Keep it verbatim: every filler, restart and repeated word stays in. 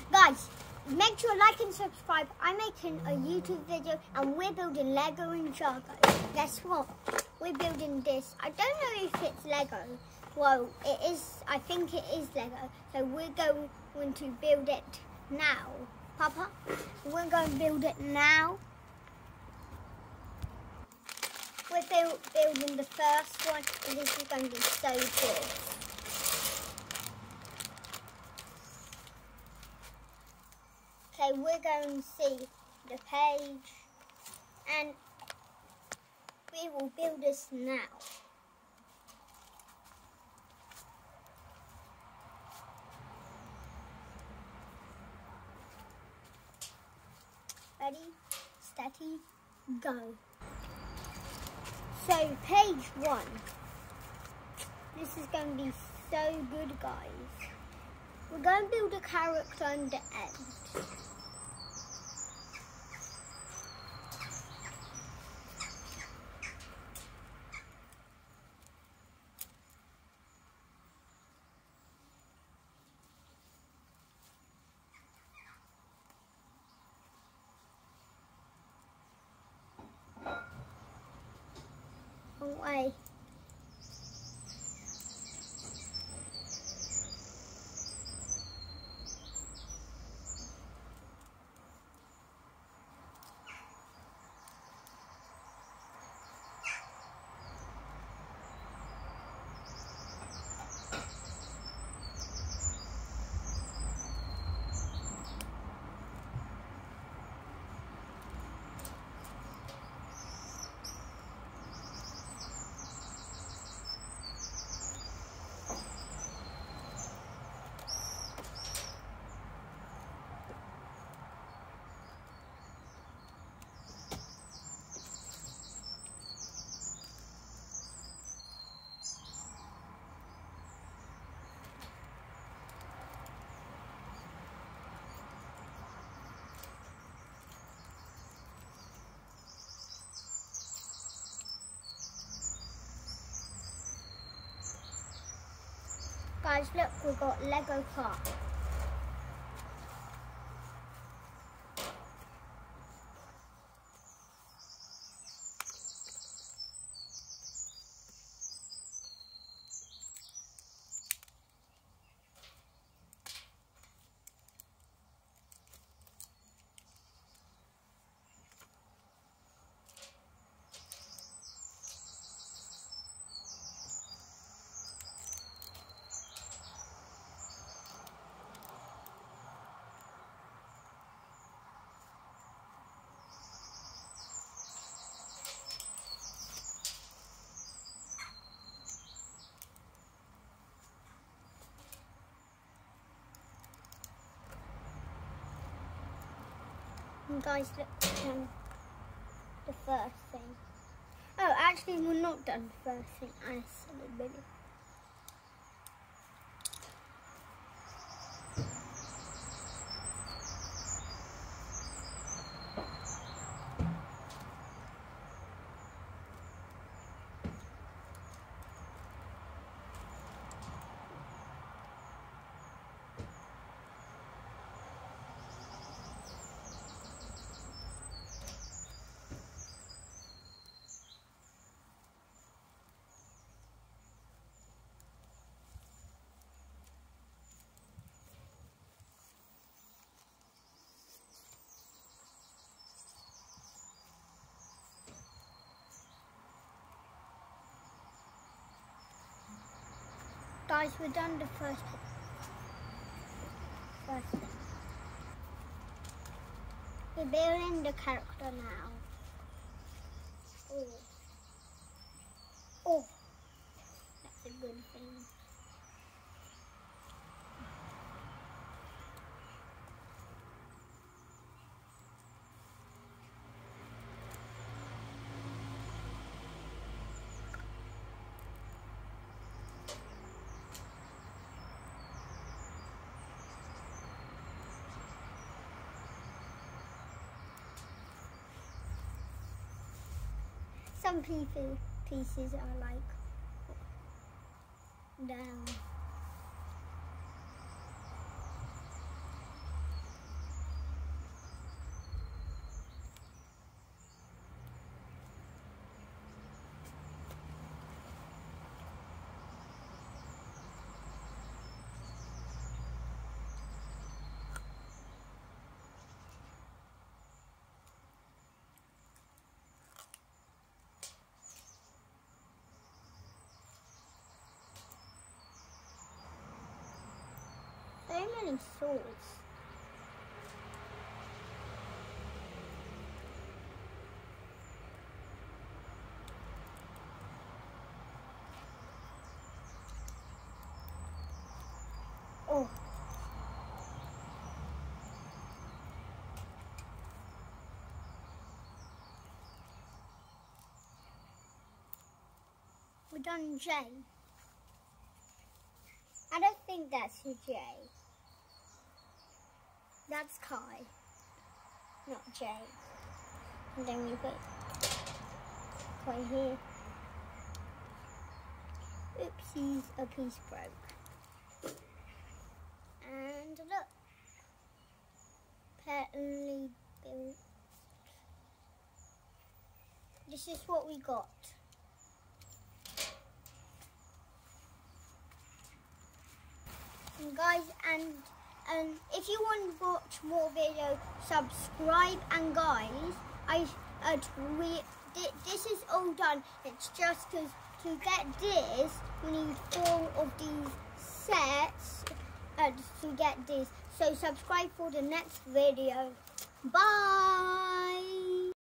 Guys, make sure like and subscribe. I'm making a YouTube video and we're building Lego Indiegogo. Guess what? We're building this. I don't know if it's Lego. Well, it is. I think it is Lego. So we're going to build it now. Papa, we're going to build it now. We're build, building the first one, and this is going to be so good. Okay, we're going to see the page, and we will build this now. Ready, steady, go. So, page one. This is going to be so good, guys. We're going to build a character on the end. Way. Guys, look, we've got Lego car. And guys, look, um, the first thing. Oh, actually, we're not done the first thing. I said a minute. Guys, we're done the first first thing. We're building the character now. Oh. Oh. That's a good thing. Some pieces, pieces are like down. many swords. Oh. We're done J. I don't think that's a J. That's Kai, not J. And then we put Kai here. Oopsies, a piece broke. And look, perfectly built. This is what we got. And guys, and um, if you want to watch more videos, subscribe. And guys, I uh, we this is all done. It's just because to get this, we need four of these sets uh, to get this. So subscribe for the next video. Bye.